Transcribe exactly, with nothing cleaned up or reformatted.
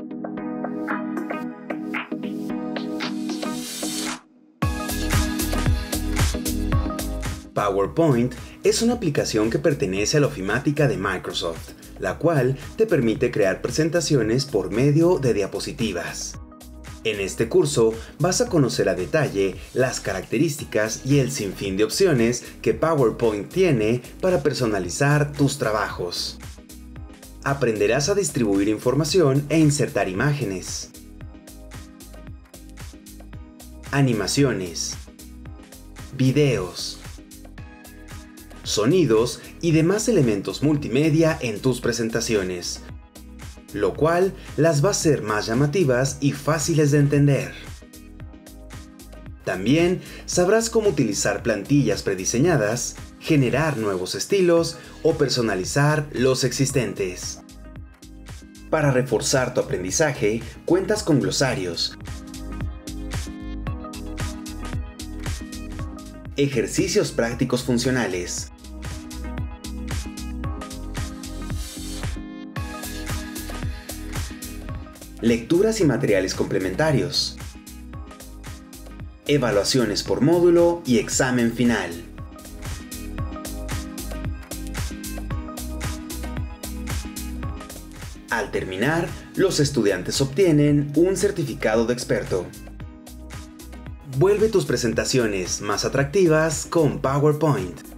PowerPoint es una aplicación que pertenece a la ofimática de Microsoft, la cual te permite crear presentaciones por medio de diapositivas. En este curso vas a conocer a detalle las características y el sinfín de opciones que PowerPoint tiene para personalizar tus trabajos. Aprenderás a distribuir información e insertar imágenes, animaciones, videos, sonidos y demás elementos multimedia en tus presentaciones, lo cual las va a hacer más llamativas y fáciles de entender. También sabrás cómo utilizar plantillas prediseñadas, generar nuevos estilos o personalizar los existentes. Para reforzar tu aprendizaje, cuentas con glosarios, ejercicios prácticos funcionales, lecturas y materiales complementarios, evaluaciones por módulo y examen final. Al terminar, los estudiantes obtienen un certificado de experto. Vuelve tus presentaciones más atractivas con PowerPoint.